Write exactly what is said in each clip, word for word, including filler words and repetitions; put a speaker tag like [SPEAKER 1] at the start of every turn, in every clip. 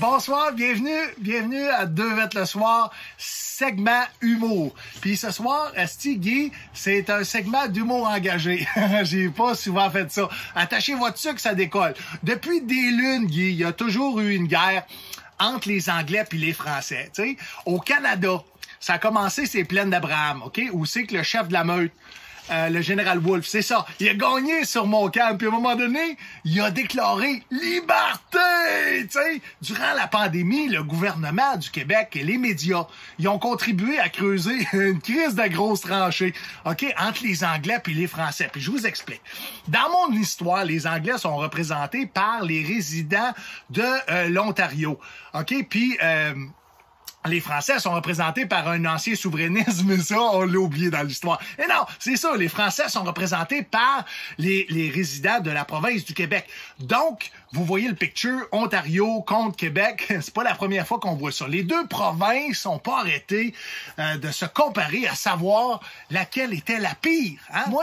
[SPEAKER 1] bonsoir, bienvenue, bienvenue à Deux Vêtements le soir, segment humour. Puis ce soir, esti Guy, c'est un segment d'humour engagé. J'ai pas souvent fait ça. Attachez votre sucre, ça décolle. Depuis des lunes, Guy, il y a toujours eu une guerre entre les Anglais puis les Français. Tu sais, au Canada, ça a commencé, c'est Plaine d'Abraham, OK? Où c'est que le chef de la meute, Euh, le général Wolfe, c'est ça. Il a gagné sur Montcalm, puis à un moment donné, il a déclaré liberté! Tu sais, durant la pandémie, le gouvernement du Québec et les médias, ils ont contribué à creuser une crise de grosses tranchées, OK, entre les Anglais puis les Français. Puis je vous explique. Dans mon histoire, les Anglais sont représentés par les résidents de euh, l'Ontario, OK? Puis... Euh, les Français sont représentés par un ancien souverainisme, ça, on l'a oublié dans l'histoire. Et non, c'est ça, les Français sont représentés par les, les résidents de la province du Québec. Donc, vous voyez le picture, Ontario contre Québec, c'est pas la première fois qu'on voit ça. Les deux provinces n'ont pas arrêté euh, de se comparer à savoir laquelle était la pire. Hein? Moi,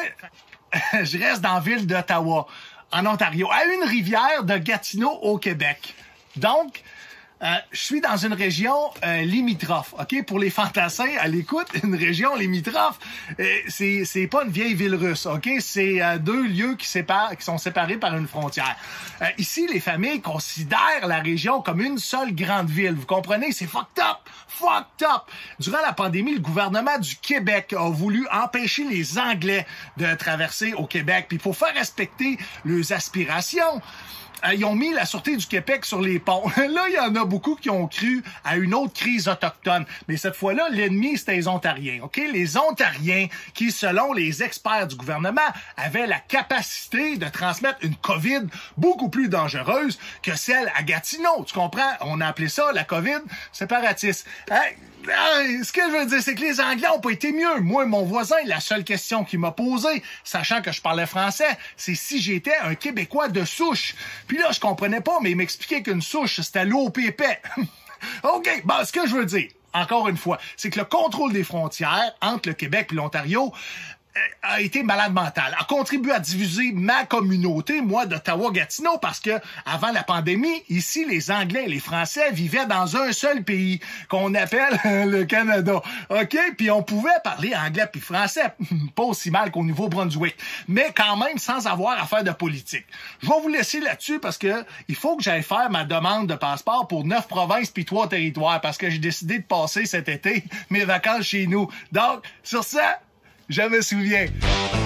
[SPEAKER 1] je reste dans la ville d'Ottawa, en Ontario, à une rivière de Gatineau au Québec. Donc, Euh, je suis dans une région euh, limitrophe, OK? Pour les fantassins, à l'écoute, une région limitrophe, euh, c'est c'est pas une vieille ville russe, OK? C'est euh, deux lieux qui séparent, qui sont séparés par une frontière. Euh, ici, les familles considèrent la région comme une seule grande ville. Vous comprenez? C'est fucked up! Fucked up! Durant la pandémie, le gouvernement du Québec a voulu empêcher les Anglais de traverser au Québec. Puis pour faire respecter leurs aspirations, ils ont mis la Sûreté du Québec sur les ponts. Là, il y en a beaucoup qui ont cru à une autre crise autochtone. Mais cette fois-là, l'ennemi, c'était les Ontariens. OK? Les Ontariens qui, selon les experts du gouvernement, avaient la capacité de transmettre une COVID beaucoup plus dangereuse que celle à Gatineau. Tu comprends? On a appelé ça la COVID séparatiste. Hein? Ce que je veux dire, c'est que les Anglais ont pas été mieux. Moi, mon voisin, la seule question qu'il m'a posée, sachant que je parlais français, c'est si j'étais un Québécois de souche. Puis là, je comprenais pas, mais il m'expliquait qu'une souche, c'était l'O P P. OK, bon, ce que je veux dire, encore une fois, c'est que le contrôle des frontières entre le Québec et l'Ontario a été malade mental, a contribué à diviser ma communauté, moi, d'Ottawa-Gatineau, parce que avant la pandémie, ici, les Anglais et les Français vivaient dans un seul pays, qu'on appelle le Canada. OK? Puis on pouvait parler anglais puis français, pas aussi mal qu'au Nouveau-Brunswick, mais quand même sans avoir à faire de politique. Je vais vous laisser là-dessus parce que il faut que j'aille faire ma demande de passeport pour neuf provinces puis trois territoires, parce que j'ai décidé de passer cet été mes vacances chez nous. Donc, sur ça, je me souviens.